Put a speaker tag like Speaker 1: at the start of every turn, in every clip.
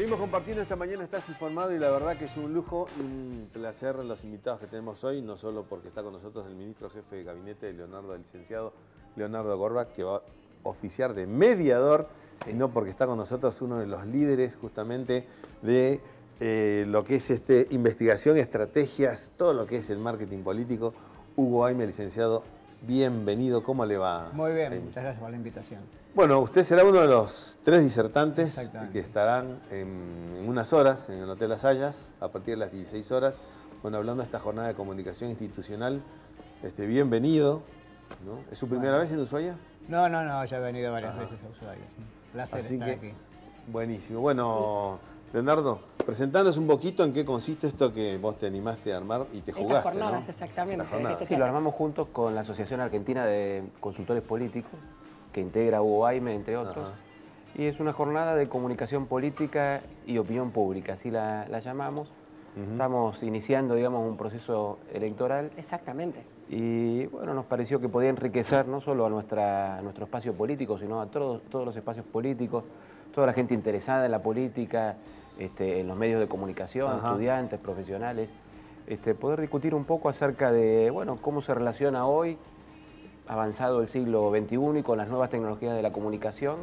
Speaker 1: Seguimos compartiendo esta mañana, Estás Informado, y la verdad que es un lujo y un placer los invitados que tenemos hoy, no solo porque está con nosotros el ministro jefe de gabinete, el licenciado Leonardo Gorbach, que va a oficiar de mediador, sino porque está con nosotros uno de los líderes justamente de lo que es investigación, estrategias, todo lo que es el marketing político. Hugo Aime, licenciado, bienvenido, ¿cómo le va?
Speaker 2: Muy bien, muchas gracias por la invitación.
Speaker 1: Bueno, usted será uno de los 3 disertantes que estarán en unas horas en el Hotel Las Hayas, a partir de las 16 horas, bueno, hablando de esta jornada de comunicación institucional. Bienvenido, ¿no? ¿Es su primera vez en Ushuaia?
Speaker 2: No, ya he venido varias veces a Ushuaia. Un placer estar aquí.
Speaker 1: Buenísimo. Bueno, Leonardo, presentanos un poquito en qué consiste esto que vos te animaste a armar y te jugaste,
Speaker 3: estas jornadas,
Speaker 1: ¿no?
Speaker 3: exactamente.
Speaker 4: Sí, lo armamos juntos con la Asociación Argentina de Consultores Políticos, que integra a Hugo Aime, entre otros. Y es una jornada de comunicación política y opinión pública, así la llamamos. Estamos iniciando, digamos, un proceso electoral.
Speaker 3: Exactamente.
Speaker 4: Y bueno, nos pareció que podía enriquecer no solo a nuestro espacio político, sino a todos los espacios políticos, toda la gente interesada en la política, en los medios de comunicación, estudiantes, profesionales, poder discutir un poco acerca de, bueno, cómo se relaciona hoy, avanzado el siglo XXI y con las nuevas tecnologías de la comunicación,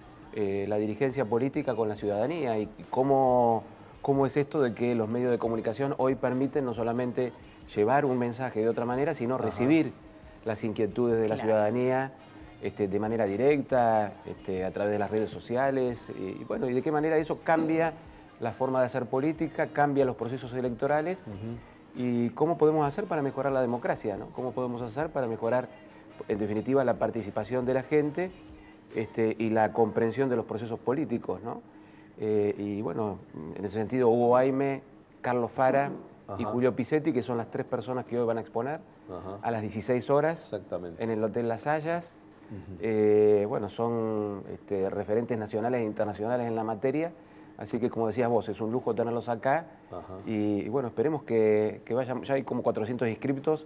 Speaker 4: la dirigencia política con la ciudadanía y cómo es esto de que los medios de comunicación hoy permiten no solamente llevar un mensaje de otra manera, sino recibir las inquietudes de la ciudadanía de manera directa, a través de las redes sociales, y bueno, y de qué manera eso cambia la forma de hacer política, cambia los procesos electorales, y cómo podemos hacer para mejorar la democracia, ¿no? Cómo podemos hacer para mejorar, en definitiva, la participación de la gente y la comprensión de los procesos políticos, ¿no? Y bueno, en ese sentido, Hugo Aime, Carlos Fara y Julio Pisetti, que son las 3 personas que hoy van a exponer a las 16 horas en el Hotel Las Hayas. Bueno, son referentes nacionales e internacionales en la materia, así que, como decías vos, es un lujo tenerlos acá. Y bueno, esperemos que vayan. Ya hay como 400 inscriptos.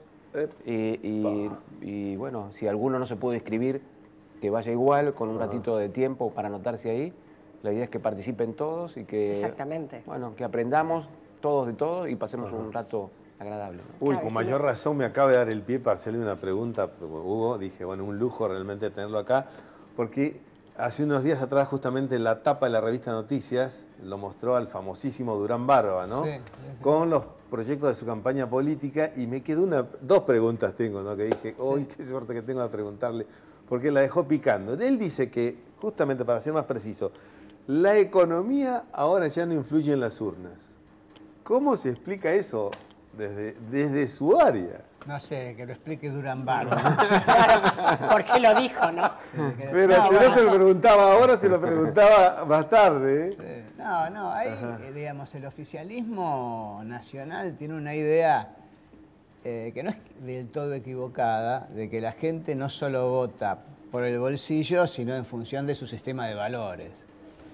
Speaker 4: Y bueno, si alguno no se pudo inscribir, que vaya igual, con un ratito de tiempo para anotarse ahí. La idea es que participen todos y que, bueno, que aprendamos todos de todo y pasemos un rato agradable, ¿no?
Speaker 1: Uy, con mayor razón me acaba de dar el pie para hacerle una pregunta, Hugo. Dije, bueno, un lujo realmente tenerlo acá, porque hace unos días atrás, justamente en la tapa de la revista Noticias, lo mostró al famosísimo Durán Barba, ¿no? Con los proyectos de su campaña política, y me quedó dos preguntas tengo, ¿no? Que dije, uy, qué suerte que tengo de preguntarle, porque la dejó picando. Él dice que, justamente para ser más preciso, la economía ahora ya no influye en las urnas. ¿Cómo se explica eso desde su área?
Speaker 2: No sé, que lo explique Durán Barba.
Speaker 3: ¿Por qué lo dijo, no?
Speaker 1: Pero si no se lo preguntaba ahora, se lo preguntaba más tarde, ¿eh?
Speaker 2: No, ahí, digamos, el oficialismo nacional tiene una idea que no es del todo equivocada, de que la gente no solo vota por el bolsillo, sino en función de su sistema de valores.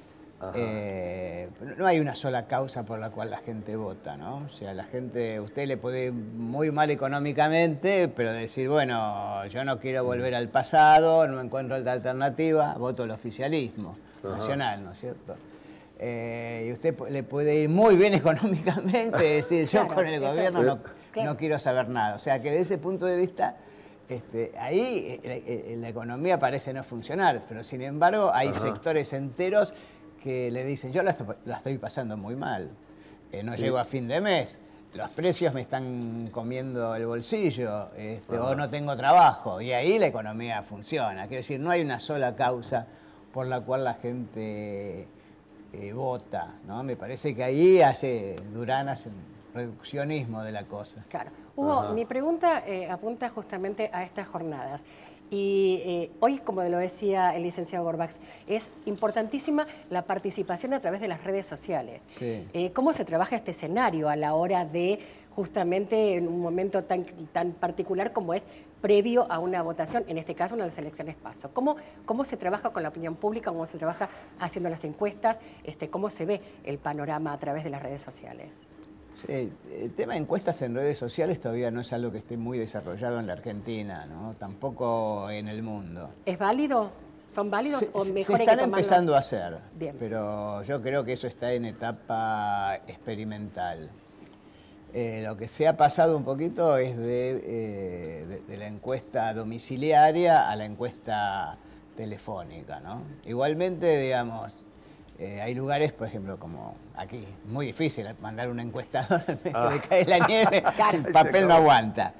Speaker 2: No hay una sola causa por la cual la gente vota, ¿no? O sea, la gente, usted le puede ir muy mal económicamente, pero decir, bueno, yo no quiero volver al pasado, no encuentro otra alternativa, voto el oficialismo nacional, ¿no es cierto? Y usted le puede ir muy bien económicamente, decir, yo con el gobierno no quiero saber nada. O sea, que desde ese punto de vista, ahí la economía parece no funcionar, pero sin embargo hay sectores enteros que le dicen, yo la estoy pasando muy mal, no llego a fin de mes, los precios me están comiendo el bolsillo, o no tengo trabajo, y ahí la economía funciona. Quiero decir, no hay una sola causa por la cual la gente vota, ¿no? Me parece que ahí Durán hace un reduccionismo de la cosa.
Speaker 3: Claro. Hugo, mi pregunta apunta justamente a estas jornadas. Y hoy, como lo decía el licenciado Gorbach, es importantísima la participación a través de las redes sociales. ¿Cómo se trabaja este escenario a la hora de, justamente, en un momento tan particular como es previo a una votación, en este caso, unas elecciones PASO? ¿Cómo se trabaja con la opinión pública? ¿Cómo se trabaja haciendo las encuestas? ¿Cómo se ve el panorama a través de las redes sociales?
Speaker 2: Sí, el tema de encuestas en redes sociales todavía no es algo que esté muy desarrollado en la Argentina, ¿no? Tampoco en el mundo.
Speaker 3: ¿Es válido? ¿Son válidos o mejor
Speaker 2: se
Speaker 3: hay que
Speaker 2: están
Speaker 3: tomarlo?
Speaker 2: empezando a hacer,
Speaker 3: Bien.
Speaker 2: pero yo creo que eso está en etapa experimental. Lo que se ha pasado un poquito es de la encuesta domiciliaria a la encuesta telefónica, ¿no? Igualmente, digamos, hay lugares, por ejemplo, como aquí, muy difícil mandar una encuestadora, le cae la nieve,
Speaker 3: Claro.
Speaker 2: el papel no aguanta.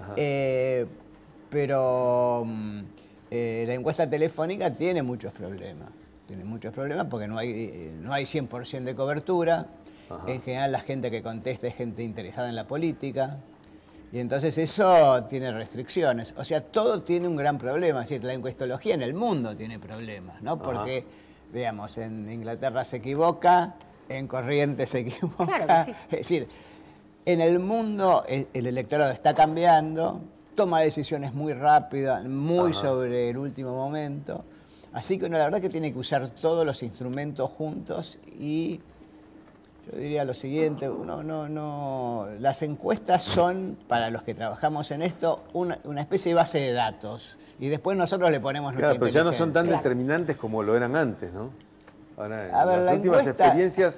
Speaker 2: Pero la encuesta telefónica tiene muchos problemas porque no hay 100% de cobertura.
Speaker 1: Ajá.
Speaker 2: En general la gente que contesta es gente interesada en la política. Y entonces eso tiene restricciones. O sea, todo tiene un gran problema. Es decir, la encuestología en el mundo tiene problemas, ¿no? Porque, digamos, en Inglaterra se equivoca, en Corrientes se equivoca.
Speaker 3: Claro que sí.
Speaker 2: Es decir, en el mundo el electorado está cambiando, toma decisiones muy rápidas, muy sobre el último momento. Así que uno la verdad que tiene que usar todos los instrumentos juntos y yo diría lo siguiente, las encuestas son, para los que trabajamos en esto, una especie de base de datos. Y después nosotros le ponemos nuestra
Speaker 1: Claro, pero ya no son tan
Speaker 3: Claro.
Speaker 1: determinantes como lo eran antes, ¿no? Ahora,
Speaker 2: A ver,
Speaker 1: las
Speaker 2: la
Speaker 1: últimas
Speaker 2: encuesta-
Speaker 1: experiencias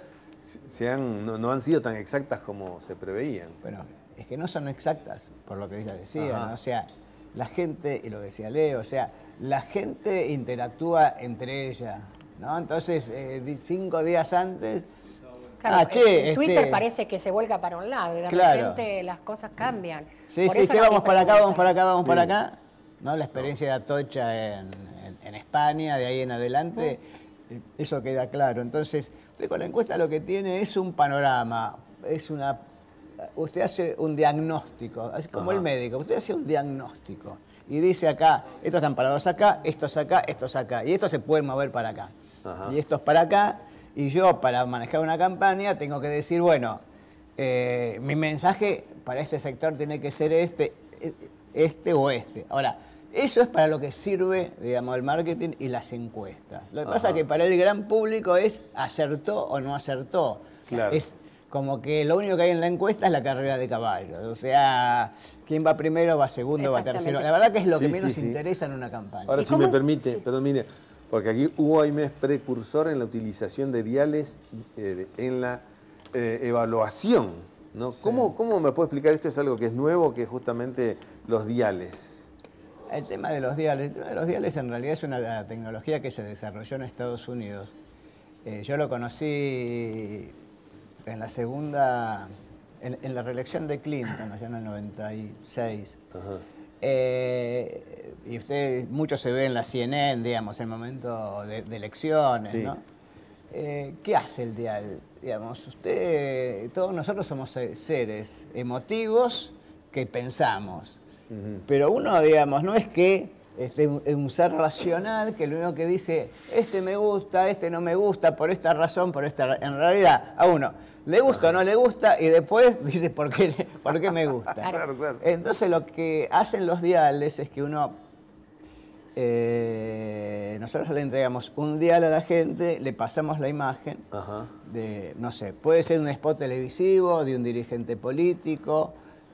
Speaker 1: no han sido tan exactas como se preveían.
Speaker 2: Bueno, es que no son exactas, por lo que ella decía,
Speaker 1: Ajá.
Speaker 2: ¿no? O sea, la gente, y lo decía Leo, o sea, la gente interactúa entre ella, ¿no? Entonces, 5 días antes...
Speaker 3: Claro,
Speaker 2: che,
Speaker 3: en Twitter parece que se vuelca para un lado y de
Speaker 2: Claro.
Speaker 3: repente las cosas cambian.
Speaker 2: Sí,
Speaker 3: Por
Speaker 2: sí,
Speaker 3: eso
Speaker 2: che,
Speaker 3: la
Speaker 2: vamos para acá, vamos
Speaker 3: pregunta.
Speaker 2: para acá, vamos para
Speaker 1: Sí.
Speaker 2: acá. ¿No? La experiencia de Atocha en España, de ahí en adelante, eso queda claro. Entonces, usted con la encuesta lo que tiene es un panorama, usted hace un diagnóstico, así como el médico, usted hace un diagnóstico y dice acá, estos están parados acá, estos acá, estos acá, y estos se pueden mover para acá, y estos para acá, y yo para manejar una campaña tengo que decir, bueno, mi mensaje para este sector tiene que ser este o este. Ahora, eso es para lo que sirve, digamos, el marketing y las encuestas. Lo que pasa es que para el gran público es acertó o no acertó.
Speaker 1: Claro.
Speaker 2: Es como que lo único que hay en la encuesta es la carrera de caballos. O sea, quién va primero, va segundo, va tercero.
Speaker 3: Exactamente.
Speaker 2: La verdad que es lo que
Speaker 1: Sí,
Speaker 2: menos
Speaker 1: sí, sí.
Speaker 2: interesa en una campaña.
Speaker 1: Ahora,
Speaker 3: ¿Y
Speaker 1: si me
Speaker 3: cómo?
Speaker 1: permite,
Speaker 3: Sí.
Speaker 1: perdón, mire, porque aquí Hugo Aimé es precursor en la utilización de diales en la evaluación, ¿no? ¿Cómo me puede explicar esto? Es algo que es nuevo, que es justamente los diales.
Speaker 2: El tema de los diales en realidad es una tecnología que se desarrolló en Estados Unidos. Yo lo conocí en la segunda, en la reelección de Clinton, allá en el 96. Y mucho se ve en la CNN, digamos, en el momento de elecciones,
Speaker 1: Sí.
Speaker 2: ¿no? ¿Qué hace el dial? Digamos, todos nosotros somos seres emotivos que pensamos. Pero uno, digamos, no es que es un ser racional que lo único que dice, este me gusta, este no me gusta, por esta razón, por esta razón. En realidad, a uno le gusta o no le gusta y después dice, ¿por qué me gusta?
Speaker 1: Claro, claro.
Speaker 2: Entonces lo que hacen los diales es que nosotros le entregamos un dial a la gente, le pasamos la imagen de, no sé, puede ser un spot televisivo, de un dirigente político,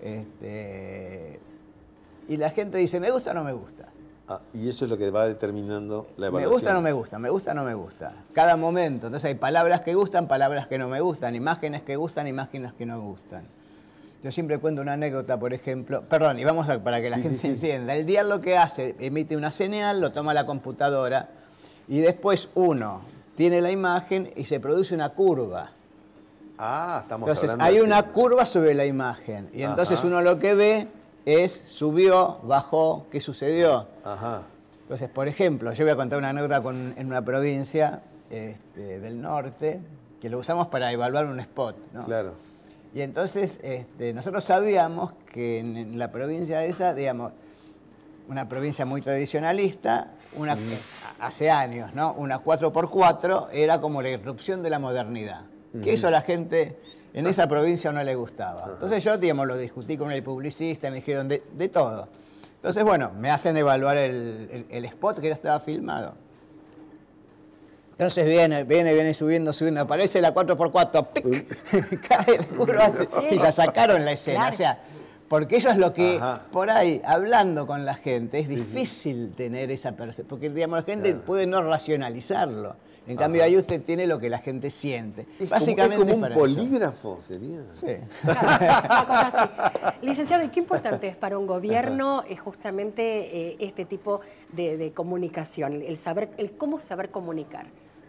Speaker 2: y la gente dice, ¿me gusta o no me gusta?
Speaker 1: Y eso es lo que va determinando la
Speaker 2: Me
Speaker 1: evaluación.
Speaker 2: gusta o no me gusta, me gusta o no me gusta. Cada momento. Entonces hay palabras que gustan, palabras que no me gustan, imágenes que gustan, imágenes que no me gustan. Yo siempre cuento una anécdota, por ejemplo, perdón, y vamos para que la gente entienda. El dial lo que hace, emite una señal, lo toma la computadora y después uno tiene la imagen y se produce una curva.
Speaker 1: Estamos
Speaker 2: Entonces
Speaker 1: hablando
Speaker 2: hay
Speaker 1: de-
Speaker 2: una curva sobre la imagen y entonces uno lo que ve es subió, bajó, ¿qué sucedió? Entonces, por ejemplo, yo voy a contar una anécdota en una provincia del norte que lo usamos para evaluar un spot, ¿no?
Speaker 1: Claro.
Speaker 2: Y entonces nosotros sabíamos que en la provincia esa, digamos, una provincia muy tradicionalista, hace años, ¿no? Una 4x4 era como la irrupción de la modernidad. Que eso a la gente en esa provincia no le gustaba. Entonces yo, digamos, lo discutí con el publicista, me dijeron de todo. Entonces, bueno, me hacen evaluar el spot que ya estaba filmado. Entonces viene subiendo, aparece la 4x4, ¡pic! Cae la curva y la sacaron la escena.
Speaker 3: Claro.
Speaker 2: O sea, Porque eso es lo que,
Speaker 1: Ajá.
Speaker 2: por ahí, hablando con la gente, es difícil tener esa percepción. Porque, digamos, la gente puede no racionalizarlo. En cambio, ahí usted tiene lo que la gente siente.
Speaker 1: Básicamente como un
Speaker 2: para
Speaker 1: polígrafo, sería.
Speaker 2: eso. Sí.
Speaker 3: Una cosa así. Licenciado, ¿y qué importante es para un gobierno justamente este tipo de comunicación? El cómo saber comunicar.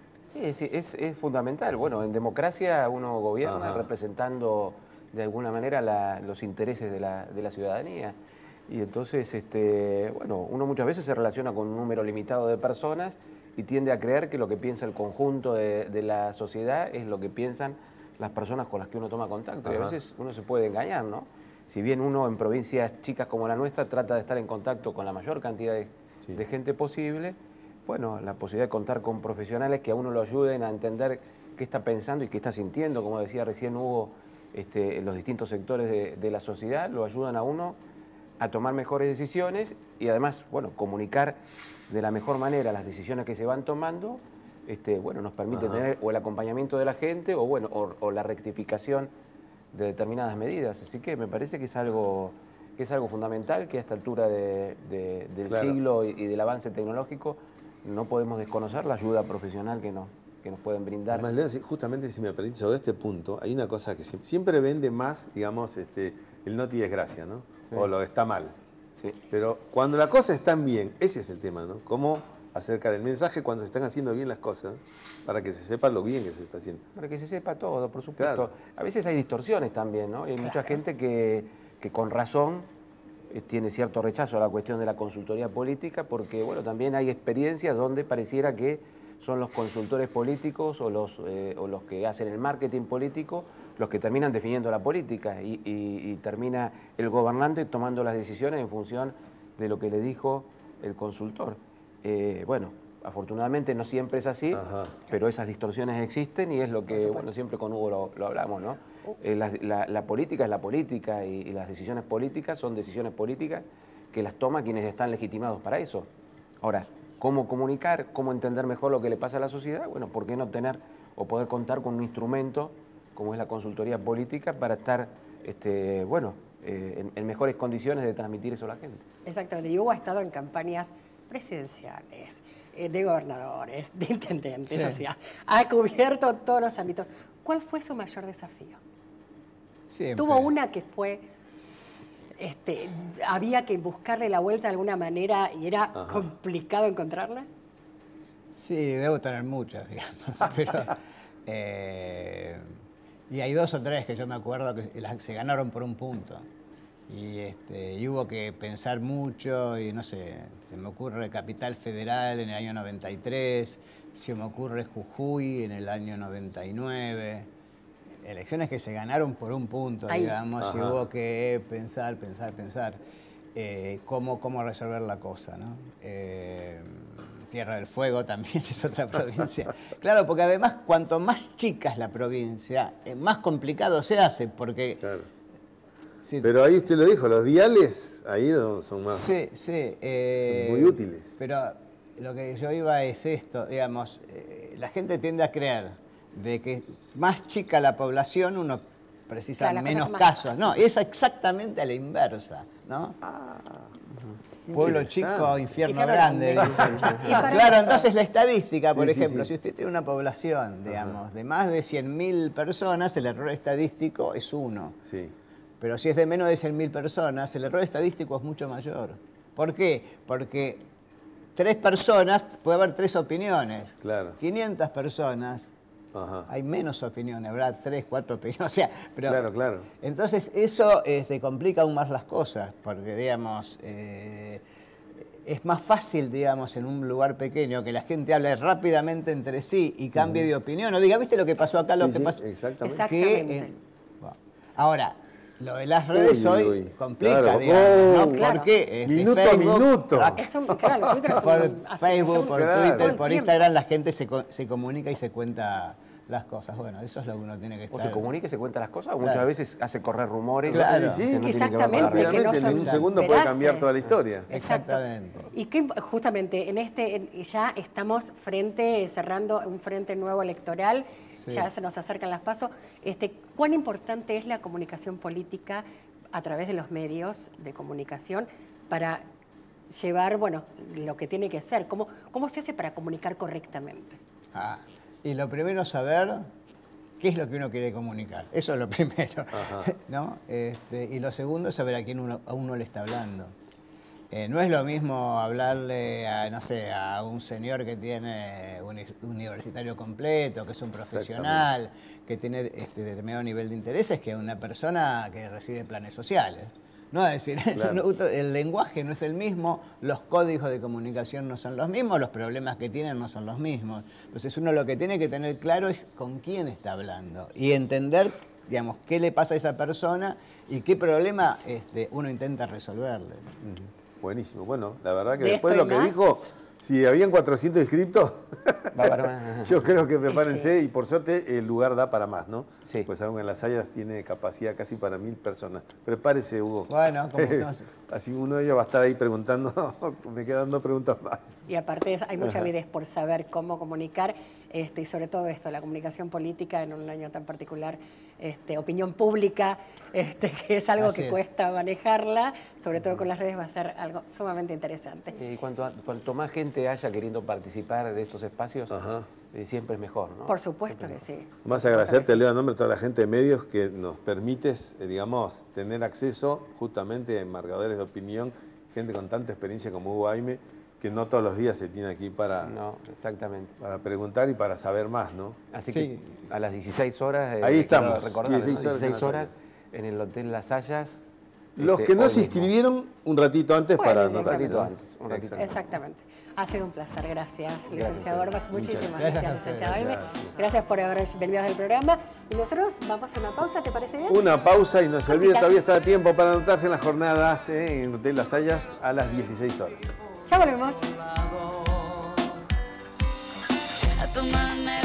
Speaker 4: Sí, es fundamental. Bueno, en democracia uno gobierna representando de alguna manera los intereses de la ciudadanía. Y entonces, bueno, uno muchas veces se relaciona con un número limitado de personas y tiende a creer que lo que piensa el conjunto de la sociedad es lo que piensan las personas con las que uno toma contacto. Y a veces uno se puede engañar, ¿no? Si bien uno en provincias chicas como la nuestra trata de estar en contacto con la mayor cantidad de gente posible, bueno, la posibilidad de contar con profesionales que a uno lo ayuden a entender qué está pensando y qué está sintiendo, como decía recién Hugo, los distintos sectores de la sociedad, lo ayudan a uno a tomar mejores decisiones y además, bueno, comunicar de la mejor manera las decisiones que se van tomando, bueno, nos permite tener o el acompañamiento de la gente o, bueno, o la rectificación de determinadas medidas. Así que me parece que es algo fundamental, que a esta altura del siglo y del avance tecnológico no podemos desconocer la ayuda profesional que nos pueden brindar.
Speaker 1: Además, Leo, justamente si me permite, sobre este punto, hay una cosa que siempre vende más, digamos, el noti desgracia, ¿no? Sí. O lo está mal.
Speaker 4: Sí.
Speaker 1: Pero cuando las cosas están bien, ese es el tema, ¿no? Cómo acercar el mensaje cuando se están haciendo bien las cosas, para que se sepa lo bien que se está haciendo.
Speaker 4: Para que se sepa todo, por supuesto.
Speaker 1: Claro.
Speaker 4: A veces hay distorsiones también, ¿no? Y hay mucha gente que con razón tiene cierto rechazo a la cuestión de la consultoría política, porque, bueno, también hay experiencias donde pareciera que son los consultores políticos o los que hacen el marketing político los que terminan definiendo la política y termina el gobernante tomando las decisiones en función de lo que le dijo el consultor. Bueno, afortunadamente no siempre es así, pero esas distorsiones existen y es lo que, bueno, siempre con Hugo lo hablamos, ¿no? La política es la política y las decisiones políticas son decisiones políticas que las toman quienes están legitimados para eso. Ahora, ¿cómo comunicar, cómo entender mejor lo que le pasa a la sociedad? Bueno, ¿por qué no tener o poder contar con un instrumento como es la consultoría política para estar, bueno, en mejores condiciones de transmitir eso a la gente?
Speaker 3: Exactamente. Y Hugo ha estado en campañas presidenciales, de gobernadores, de intendentes,
Speaker 2: Sí.
Speaker 3: o sea, ha cubierto todos los ámbitos. ¿Cuál fue su mayor desafío?
Speaker 2: Siempre.
Speaker 3: ¿Tuvo una que fue, había que buscarle la vuelta de alguna manera y era complicado encontrarla?
Speaker 2: Sí, debo tener muchas, digamos. Pero, y hay 2 o 3 que yo me acuerdo que se ganaron por un punto. Y hubo que pensar mucho y no sé, se me ocurre Capital Federal en el año 93, se me ocurre Jujuy en el año 99. Elecciones que se ganaron por un punto, digamos, y hubo que pensar cómo resolver la cosa, ¿no? Tierra del Fuego también es otra provincia. Claro, porque además cuanto más chica es la provincia, más complicado se hace, porque...
Speaker 1: Claro.
Speaker 2: Sí,
Speaker 1: pero ahí usted lo dijo, los diales ahí son más
Speaker 2: sí,
Speaker 1: son muy útiles.
Speaker 2: Pero lo que yo iba es esto, digamos, la gente tiende a creer de que más chica la población uno precisa menos casos. No, es exactamente a la inversa, ¿no? Pueblo chico, infierno grande. Dicen. Claro, entonces la estadística, por ejemplo, si usted tiene una población, digamos, de más de 100.000 personas, el error estadístico es 1.
Speaker 1: Sí.
Speaker 2: Pero si es de menos de 100.000 personas, el error estadístico es mucho mayor. ¿Por qué? Porque 3 personas, puede haber 3 opiniones.
Speaker 1: Claro.
Speaker 2: 500 personas, hay menos opiniones, ¿verdad? 3, 4 opiniones. O sea, pero,
Speaker 1: claro.
Speaker 2: Entonces eso complica aún más las cosas, porque, digamos, es más fácil, digamos, en un lugar pequeño que la gente hable rápidamente entre sí y cambie de opinión. O diga, ¿viste lo que pasó acá? Lo que pasó.
Speaker 1: Exactamente.
Speaker 2: Ahora, lo de las redes hoy complica,
Speaker 1: claro,
Speaker 2: digamos, ¿no?
Speaker 3: Claro.
Speaker 2: Porque
Speaker 1: minuto
Speaker 2: Facebook,
Speaker 1: a minuto.
Speaker 2: por Facebook, por Twitter, por
Speaker 3: tiempo.
Speaker 2: Instagram, la gente se comunica y se cuenta las cosas. Bueno, eso es lo que uno tiene que estar.
Speaker 4: O se comunica y se cuenta las cosas, o muchas veces hace correr rumores.
Speaker 2: Claro.
Speaker 1: Sí,
Speaker 4: que no tienen que ver con la
Speaker 3: exactamente,
Speaker 4: realidad.
Speaker 3: que no
Speaker 1: en un
Speaker 3: son
Speaker 1: segundo puede
Speaker 3: veraces.
Speaker 1: cambiar toda la historia.
Speaker 2: Exactamente.
Speaker 3: Y que justamente ya estamos cerrando un frente nuevo electoral, ya se nos acercan las PASO. ¿Cuán importante es la comunicación política a través de los medios de comunicación para llevar, bueno, lo que tiene que ser? ¿Cómo se hace para comunicar correctamente?
Speaker 2: Y lo primero es saber qué es lo que uno quiere comunicar. Eso es lo primero, ¿no? Y lo segundo es saber a quién uno le está hablando. No es lo mismo hablarle a, no sé, a un señor que tiene un universitario completo, que es un profesional, que tiene determinado nivel de intereses, que a una persona que recibe planes sociales. No, es decir, el lenguaje no es el mismo, los códigos de comunicación no son los mismos, los problemas que tienen no son los mismos. Entonces uno lo que tiene que tener claro es con quién está hablando y entender, digamos, qué le pasa a esa persona y qué problema uno intenta resolverle.
Speaker 1: Buenísimo. Bueno, la verdad que después de lo que dijo, si habían 400 inscriptos, yo creo que prepárense y por suerte el lugar da para más, ¿no?
Speaker 4: Sí.
Speaker 1: Pues aún en Las Hayas tiene capacidad casi para 1000 personas. Prepárese, Hugo.
Speaker 2: Bueno, como entonces.
Speaker 1: Así uno de ellos va a estar ahí preguntando, me quedan 2 preguntas más.
Speaker 3: Y aparte hay mucha avidez por saber cómo comunicar, y sobre todo esto, la comunicación política en un año tan particular, opinión pública, que es algo que cuesta manejarla, sobre todo con las redes, va a ser algo sumamente interesante.
Speaker 4: Y cuanto más gente haya queriendo participar de estos espacios, siempre es mejor, ¿no?
Speaker 3: Por supuesto que sí.
Speaker 1: Más agradecerte, Leo, en nombre de toda la gente de medios que nos permites, digamos, tener acceso justamente a enmarcadores de opinión, gente con tanta experiencia como Hugo Aime, que no todos los días se tiene aquí para, para preguntar y para saber más, ¿no?
Speaker 4: Así que a las 16 horas,
Speaker 1: ahí estamos,
Speaker 4: recordar, 16 horas en el Hotel Las Hayas.
Speaker 1: Los que no se inscribieron, un ratito antes para anotarse.
Speaker 4: Un ratito antes.
Speaker 3: Exactamente. Ha sido un placer, gracias, licenciado Gorbach. Muchísimas gracias, licenciado Aime. Gracias por haber venido al programa. Y nosotros vamos a una pausa, ¿te parece bien?
Speaker 1: Una pausa y no se olvide, todavía está a tiempo para anotarse en las jornadas en Hotel Las Hayas a las 16 horas.
Speaker 3: Ya volvemos.
Speaker 5: A tu manera.